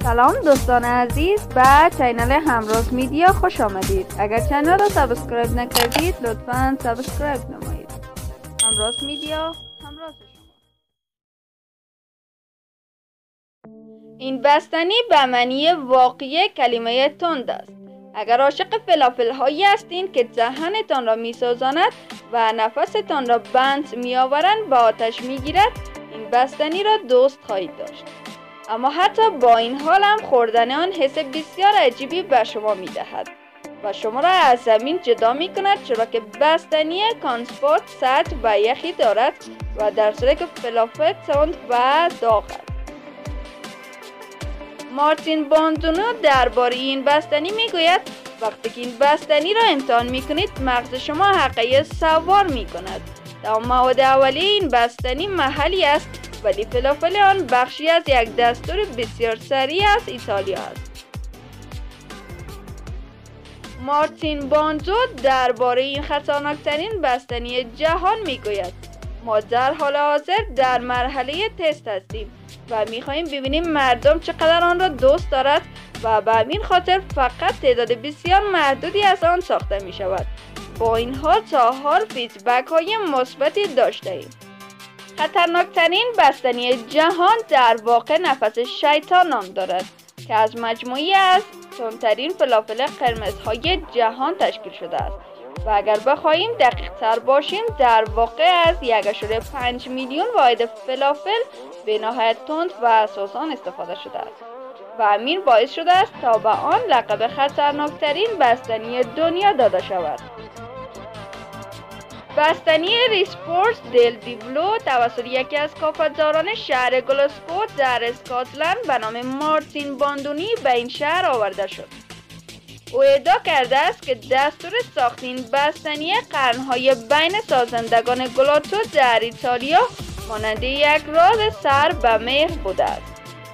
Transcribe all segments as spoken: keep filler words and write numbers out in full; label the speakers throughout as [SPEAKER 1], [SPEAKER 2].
[SPEAKER 1] سلام دوستان عزیز به چینل همراز میدیا خوش آمدید. اگر چینل را سابسکرایب نکردید لطفاً سابسکرایب نمایید. همراز میدیا همراز شما. این بستنی به معنی واقعی کلمه تند است. اگر عاشق فلافل هایی هستین که دهنتان را میسوزاند و نفستان را بند میآورند به آتش میگیرد، این بستنی را دوست خواهید داشت. اما حتی با این حال هم خوردن آن حس بسیار عجیبی به شما میدهد و شما را از زمین جدا می کند، چرا که بستنی کانسپورت سطح و یخی دارد و در صورتی که فلافل تند و داغ است. مارتین باندونو درباره این بستنی میگوید وقتی که این بستنی را امتحان می کنید مغز شما حقیقت سوار می کند. در مواد اولیه این بستنی محلی است، ولی فلافل آن بخشی از یک دستور بسیار سریع از ایتالیا است. مارتین باندو درباره این خطرناکترین بستنی جهان میگوید ما در حال حاضر در مرحله تست هستیم و میخواهیم ببینیم مردم چقدر آن را دوست دارد و به همین خاطر فقط تعداد بسیار محدودی از آن ساخته می شود. با این حال تا حال فیدبک های مثبتی داشته ایم. خطرناکترین بستنی جهان در واقع نفس شیطان نام دارد که از مجموعی از تندترین فلافل قرمزهای جهان تشکیل شده است و اگر بخواهیم دقیق تر باشیم در واقع از یک ممیز پنج میلیون واحد فلافل به نهایت تند و سوزان استفاده شده است و همین باعث شده است تا به آن لقب خطرناکترین بستنی دنیا داده شود. بستنی ریسپورس دل دیولو توسط یکی از کافتزاران شهر گلاسگو در اسکاتلند به نام مارتین باندونی به این شهر آورده شد. او ادعا کرده است که دستور ساخت این بستنی قرنهای بین سازندگان گلاتو در ایتالیا مانند یک راز سر به مهر بوده است.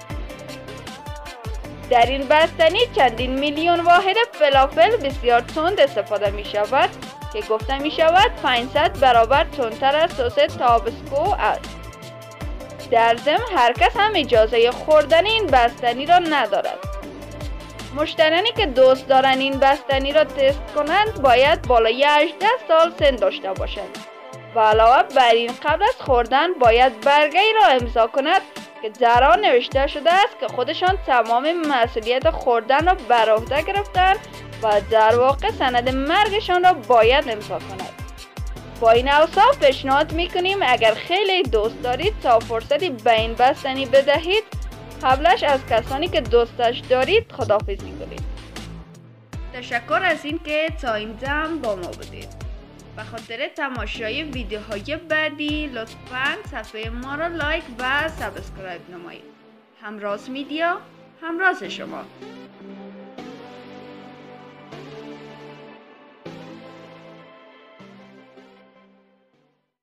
[SPEAKER 1] در این بستنی چندین میلیون واحد فلافل بسیار تند استفاده می شود که گفته می شود پانصد برابر تندتر از سس تابسکو است. در ضمن هر کس هم اجازه خوردن این بستنی را ندارد. مشتریانی که دوست دارند این بستنی را تست کنند باید بالای هجده سال سن داشته باشند و علاوه بر این قبل از خوردن باید برگه‌ای را امضا کند که در آن نوشته شده است که خودشان تمام مسئولیت خوردن را بر عهده گرفتند و در واقع سند مرگشان را باید امضا کند. با این اوصاف پیشنهاد میکنیم اگر خیلی دوست دارید تا فرصتی به این بستنی بدهید، قبلش از کسانی که دوستش دارید خداحافظی کنید. تشکر از این که تا این دم با ما بودید. به خاطر تماشای ویدیوهای بعدی لطفاً صفحه ما را لایک و سابسکرایب نمایید. همراز میدیا همراز شما.